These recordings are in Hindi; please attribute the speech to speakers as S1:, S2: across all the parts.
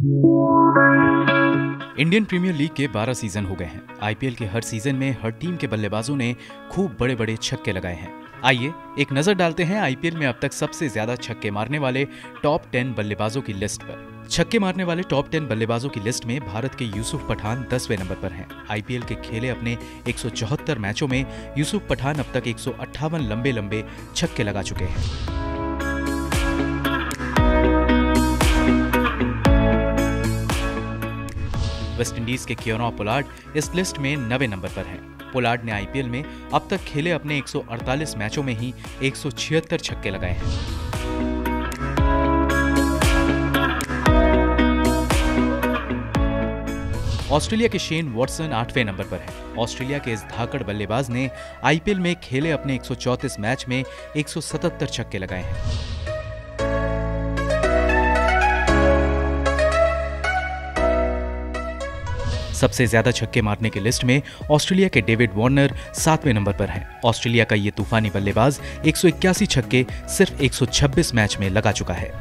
S1: इंडियन प्रीमियर लीग के 12 सीजन हो गए हैं। आईपीएल के हर सीजन में हर टीम के बल्लेबाजों ने खूब बड़े बड़े छक्के लगाए हैं। आइए एक नजर डालते हैं आईपीएल में अब तक सबसे ज्यादा छक्के मारने वाले टॉप 10 बल्लेबाजों की लिस्ट पर। छक्के मारने वाले टॉप 10 बल्लेबाजों की लिस्ट में भारत के यूसुफ पठान 10वें नंबर पर हैं। आईपीएल के खेले अपने 174 मैचों में यूसुफ पठान अब तक 158 लंबे छक्के लगा चुके हैं। वेस्टइंडीज के कियोनो पोलार्ड इस लिस्ट में 9वें नंबर पर हैं। पोलार्ड ने आईपीएल में अब तक खेले अपने 148 मैचों में ही 176 छक्के लगाए हैं। ऑस्ट्रेलिया के शेन वॉटसन 8वें नंबर पर है। ऑस्ट्रेलिया के इस धाकड़ बल्लेबाज ने आईपीएल में खेले अपने 134 मैच में 177 छक्के लगाए हैं। सबसे ज्यादा छक्के मारने की लिस्ट में ऑस्ट्रेलिया के डेविड वार्नर 7वें नंबर पर हैं। ऑस्ट्रेलिया का ये तूफानी बल्लेबाज 181 छक्के सिर्फ 126 मैच में लगा चुका है।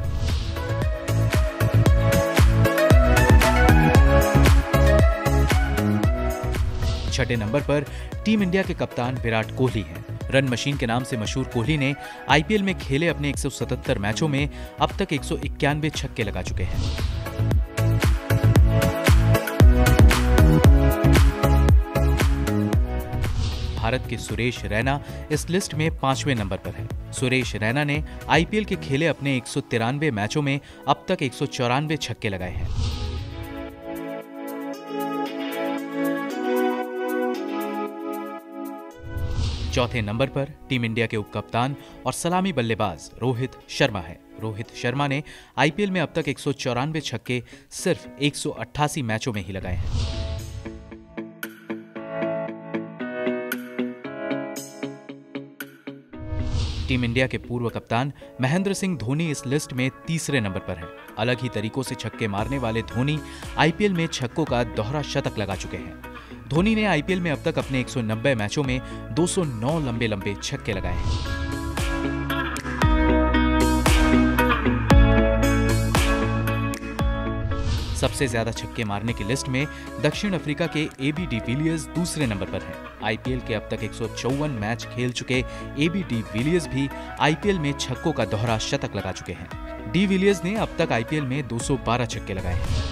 S1: छठे नंबर पर टीम इंडिया के कप्तान विराट कोहली हैं। रन मशीन के नाम से मशहूर कोहली ने आईपीएल में खेले अपने 177 मैचों में अब तक 191 छक्के लगा चुके हैं। भारत के सुरेश रैना इस लिस्ट में 5वें नंबर पर है। सुरेश रैना ने आईपीएल के खेले अपने 193 मैचों में अब तक 194 छक्के लगाए हैं। चौथे नंबर पर टीम इंडिया के उपकप्तान और सलामी बल्लेबाज रोहित शर्मा है। रोहित शर्मा ने आईपीएल में अब तक 194 छक्के सिर्फ 188 मैचों में ही लगाए हैं। टीम इंडिया के पूर्व कप्तान महेंद्र सिंह धोनी इस लिस्ट में 3रे नंबर पर हैं। अलग ही तरीकों से छक्के मारने वाले धोनी आईपीएल में छक्कों का दोहरा शतक लगा चुके हैं। धोनी ने आईपीएल में अब तक अपने 190 मैचों में 209 लंबे छक्के लगाए हैं। सबसे ज्यादा छक्के मारने की लिस्ट में दक्षिण अफ्रीका के एबी डिविलियर्स 2रे नंबर पर हैं। आईपीएल के अब तक 154 मैच खेल चुके एबी डिविलियर्स भी आईपीएल में छक्कों का दोहरा शतक लगा चुके हैं। डिविलियर्स ने अब तक आईपीएल में 212 छक्के लगाए हैं।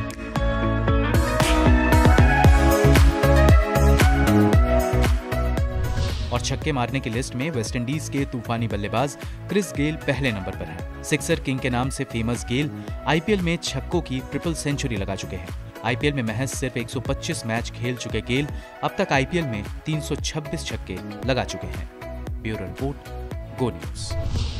S1: और छक्के मारने की लिस्ट में वेस्टइंडीज के तूफानी बल्लेबाज क्रिस गेल पहले नंबर पर हैं। सिक्सर किंग के नाम से फेमस गेल आईपीएल में छक्कों की ट्रिपल सेंचुरी लगा चुके हैं। आईपीएल में महज सिर्फ 125 मैच खेल चुके गेल अब तक आईपीएल में 326 छक्के लगा चुके हैं। Bureau report, go news.